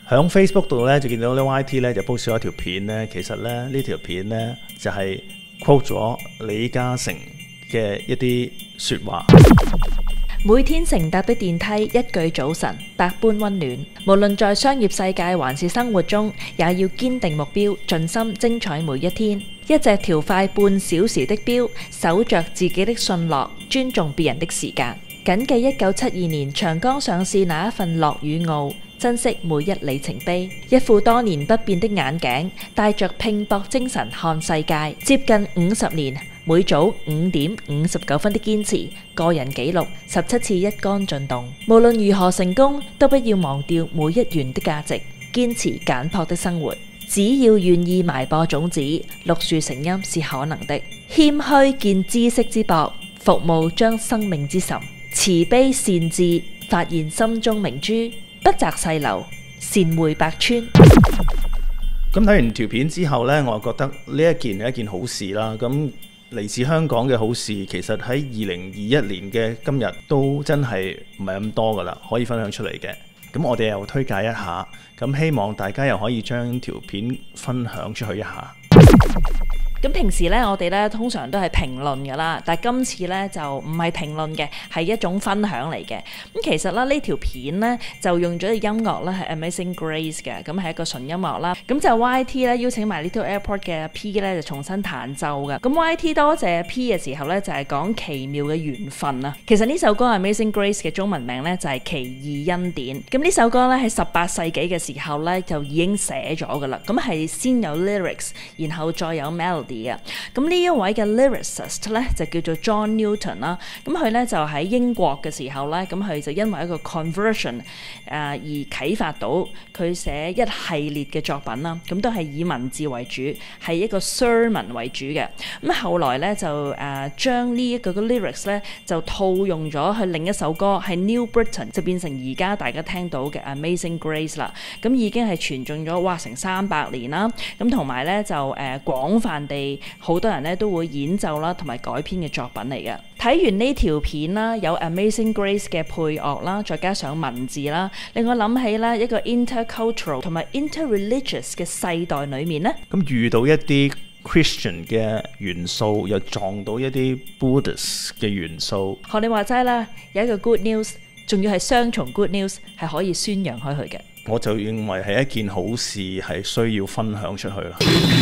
喺 Facebook 度咧就見到呢 YT 咧就 post 咗一條片咧，其實咧呢條片咧就係 quote 咗李嘉誠嘅一啲説話。 每天乘搭的電梯，一句早晨，百般溫暖。無論在商業世界還是生活中，也要堅定目標，盡心精彩每一天。一隻調快半小時的錶，守着自己的信諾，尊重別人的時間。謹記1972年長江上市那一份樂與傲，珍惜每一里程碑。一副多年不變的眼鏡，帶着拼搏精神看世界。接近50年，每早5點59分的堅持，個人紀錄17次一桿進洞。無論如何成功，都不要忘掉每一元的價值，堅持簡樸的生活。只要願意埋播種子，綠樹成蔭是可能的。謙虛見知識之薄，服務將生命之深。慈悲善智，發現心中明珠，不擇細流，善會百川。 咁睇完條片之後呢，我覺得呢一件係一件好事啦。咁嚟自香港嘅好事，其實喺2021年嘅今日都真係唔係咁多噶啦，可以分享出嚟嘅。咁我哋又推介一下，咁希望大家又可以將條片分享出去一下。 咁平時咧，我哋咧通常都係評論噶啦，但係今次咧就唔係評論嘅，係一種分享嚟嘅。咁其實咧呢條片咧就用咗嘅音樂咧係 Amazing Grace 嘅，咁係一個純音樂啦。咁就 YT 咧邀請埋 Little Airport 嘅 P 咧就重新彈奏嘅。咁 YT 多謝 P 嘅時候咧就係講奇妙嘅緣分啊。其實呢首歌 Amazing Grace 嘅中文名咧就係奇異恩典。咁呢首歌咧喺18世紀嘅時候咧就已經寫咗噶啦。咁係先有 lyrics， 然後再有 melody。咁呢一位嘅 lyricist 咧就叫做 John Newton 啦，咁佢咧就喺英國嘅時候咧，咁佢就因為一個 conversion 而啟發到佢寫一系列嘅作品啦，咁都係以文字為主，係一個 sermon 為主嘅。咁後來咧就將呢一個嘅 lyrics 咧就套用咗去另一首歌係 New Britain， 就變成而家大家聽到嘅 Amazing Grace 啦。咁已經係傳頌咗成300年啦，咁同埋咧就廣泛地好多人咧都會演奏啦，同埋改編嘅作品嚟嘅。睇完呢條片啦，有 Amazing Grace 嘅配樂啦，再加上文字啦，令我諗起啦一個 intercultural 同埋 interreligious 嘅世代裏面呢， 咁遇到一啲 Christian 嘅元素，又撞到一啲 Buddhist 嘅元素。 學你話齋啦，有一個 good news， 仲要係雙重 good news， 係可以宣揚開去嘅。 我就認為係一件好事，係需要分享出去啦。